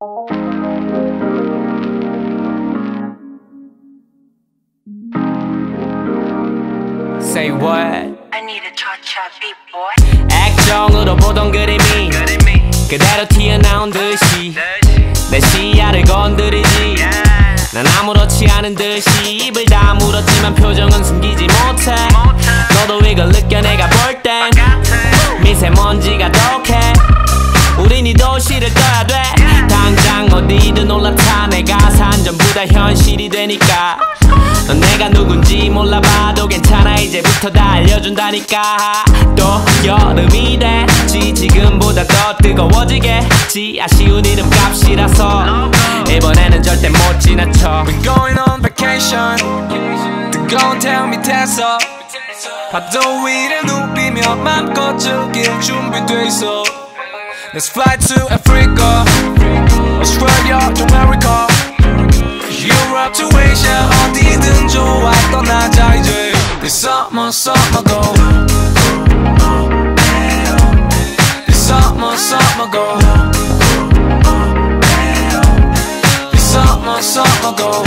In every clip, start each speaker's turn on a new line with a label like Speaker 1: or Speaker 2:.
Speaker 1: Say what?
Speaker 2: I need a cha-cha beat boy.
Speaker 1: 액정으로 보던 그림이 그대로 튀어나온 듯이 내 시야를 건드리지. 난 아무렇지 않은 듯이 입을 다물었지만 표정은 숨기지 못해. 너도 이걸 느껴 내가 볼 땐 미세먼지가 독해. 우린 이 도시를 떠야 돼. 당장 어디든 올라타. 내가 산 전부 다 현실이 되니까. 넌 내가 누군지 몰라봐도 괜찮아. 이제부터 다 알려준다니까. 또 여름이 됐지. 지금보다 더 뜨거워지겠지. 아쉬운 이름값이라서 이번에는 절대 못 지나쳐.
Speaker 3: We're going on vacation. 뜨거운 태양 밑에서 파도 위를 누비며 맘껏 즐길 준비돼 있어. Let's fly to Africa, Australia to America, Europe to Asia. 어디든 좋아 떠나자 이제. This summer, summer go. This summer, summer go. This summer, summer go.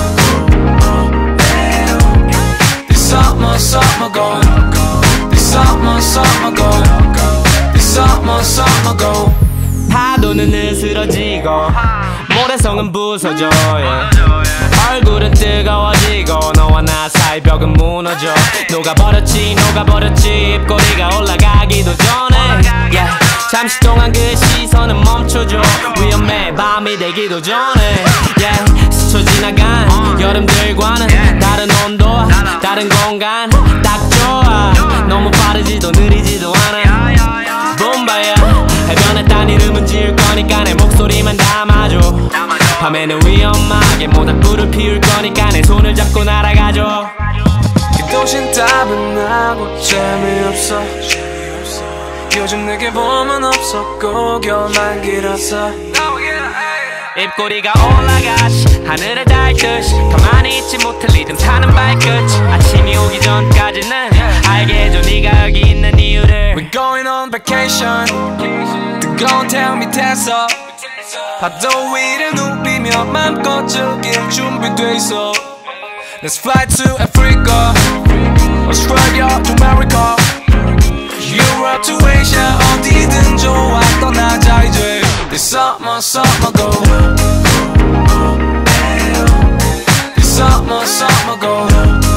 Speaker 3: This summer, summer go. This summer, summer go. This summer, summer go.
Speaker 1: 파도는 느스러지고 모래성은 부서져. 얼굴은 뜨거워지고 너와 나 사이 벽은 무너져. 녹아버렸지 녹아버렸지. 입꼬리가 올라가기도 전에 잠시 동안 그 시선은 멈춰줘. 위험해 밤이 되기도 전에 스쳐 지나간 여름들과는 다른 온도와 다른 공간 딱 좋아. 너무 빠르지도 느리지도 않아. 붐바야 해변에 딴 이름은 지을 거니까 내 목소리만 담아줘. 밤에는 위험하게 모닥불을 피울 거니까 내 손을 잡고 날아가줘.
Speaker 3: 이 도시는 따분하고 재미없어. 요즘 내게 봄은 없어. 고결만 길었어.
Speaker 1: 입꼬리가 올라가시 하늘을 닳듯이 가만히 있지 못할 리듬 타는 발끝. 아침이 오기 전까지는 알게 해줘 네가 여기 있는 이유를.
Speaker 3: We're going on vacation. 뜨거운 태양 밑에서 파도 위를 누비며 맘껏 즐길 준비돼 있어. Let's fly to Africa, Australia to America, Europe to Asia. 어디든 좋아 떠나자 이제. This summer, summer go. This summer, summer go.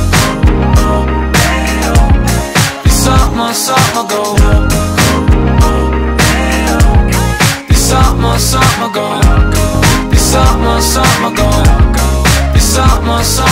Speaker 3: This summer, summer go. This summer, summer go. This summer, summer go. This summer, summer